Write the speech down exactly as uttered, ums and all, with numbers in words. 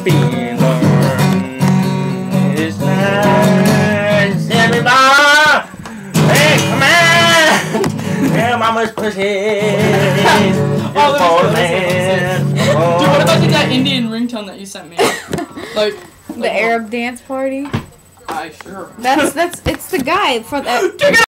feeling. It's nice, everybody. Hey, come on. Yeah, mama's pussy. Oh, oh, man. Dude, what about the that Indian ringtone that you sent me? Like the like Arab what? Dance party. I sure. That's that's it's the guy from that.